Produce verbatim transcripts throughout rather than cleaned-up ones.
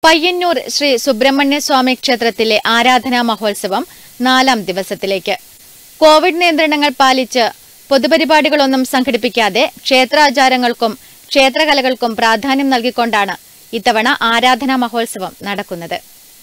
പയ്യന്നൂർ ശ്രീ സുബ്രഹ്മണ്യ സ്വാമി ക്ഷേത്രത്തിലെ ആരാധനാ മഹോത്സവം നാലാം ദിവസത്തിലേക്ക്. കോവിഡ് നിയന്ത്രണങ്ങൾ പാലിച്ച് പൊതുപരിപാടികളൊന്നും സംഘടിപ്പിക്കാതെ ക്ഷേത്രാചാരങ്ങൾക്കും ക്ഷേത്രകലകൾക്കും പ്രാധാന്യം നൽകിക്കൊണ്ടാണ് ഇത്തവണ ആരാധനാ മഹോത്സവം നടക്കുന്നത്.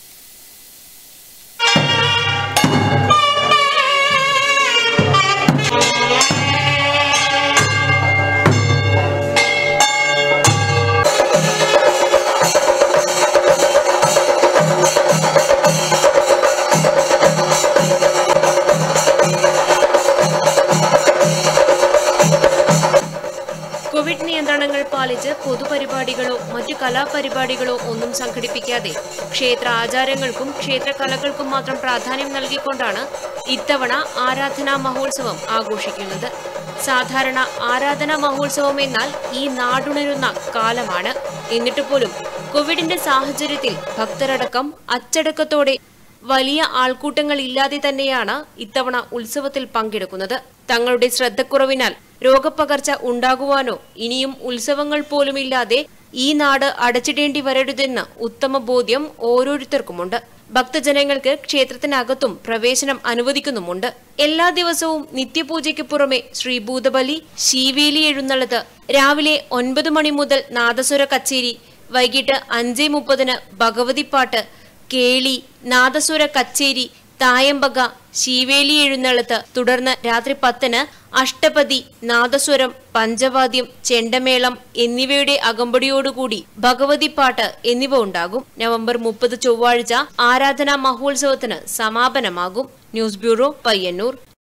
കോവിഡ് നിയന്ത്രണങ്ങൾ പാലിച്ച് പൊതുപരിപാടികളോ മറ്റു കലാപരിപാടികളോ ഒന്നും സംഘടിപ്പിക്കാതെ ക്ഷേത്ര ആചാരങ്ങൾക്കും ക്ഷേത്രകലകൾക്കും മാത്രം പ്രാധാന്യം നൽകിക്കൊണ്ടാണ് ഇത്തവണ ആരാധനാ മഹോത്സവം ആഘോഷിക്കുന്നത്. സാധാരണ ആരാധനാ മഹോത്സവം എന്നാൽ ഈ നാടുണരുന്ന കാലമാണ്. എന്നിട്ട് പോലും കോവിഡിന്റെ സാഹചര്യത്തിൽ ഭക്തരടക്കം അച്ചടക്കത്തോടെ വലിയ ആൾക്കൂട്ടങ്ങൾ ഇല്ലാതെ തന്നെയാണ് ഇത്തവണ ഉത്സവത്തിൽ പങ്കെടുക്കുന്നത്. തങ്ങളുടെ ശ്രദ്ധക്കുറവിനാൽ രോഗപ്പകർച്ച ഉണ്ടാകുവാനോ ഇനിയും ഉത്സവങ്ങൾ പോലുമില്ലാതെ ഈ നാട് അടച്ചിടേണ്ടി വരരുതെന്ന് ഉത്തമ ബോധ്യം ഓരോരുത്തർക്കുമുണ്ട്. ഭക്തജനങ്ങൾക്ക് ക്ഷേത്രത്തിനകത്തും പ്രവേശനം അനുവദിക്കുന്നുമുണ്ട്. എല്ലാ ദിവസവും നിത്യപൂജയ്ക്ക് പുറമെ ശ്രീഭൂതബലി, ശീവേലി എഴുന്നള്ളത്ത്, രാവിലെ ഒൻപത് മണി മുതൽ നാദസ്വര കച്ചേരി, വൈകിട്ട് അഞ്ചേ മുപ്പതിന് ഭഗവതിപ്പാട്ട്, കേളി, നാദസ്വര കച്ചേരി, തായമ്പക, ശീവേലി എഴുന്നള്ളത്ത്, തുടർന്ന് രാത്രി പത്തിന് അഷ്ടപതി, നാദസ്വരം, പഞ്ചവാദ്യം, ചെണ്ടമേളം എന്നിവയുടെ അകമ്പടിയോടുകൂടി ഭഗവതിപ്പാട്ട് എന്നിവ ഉണ്ടാകും. നവംബർ മുപ്പത് ചൊവ്വാഴ്ച ആരാധനാ മഹോത്സവത്തിന് സമാപനമാകും. News bureau, Payyanur.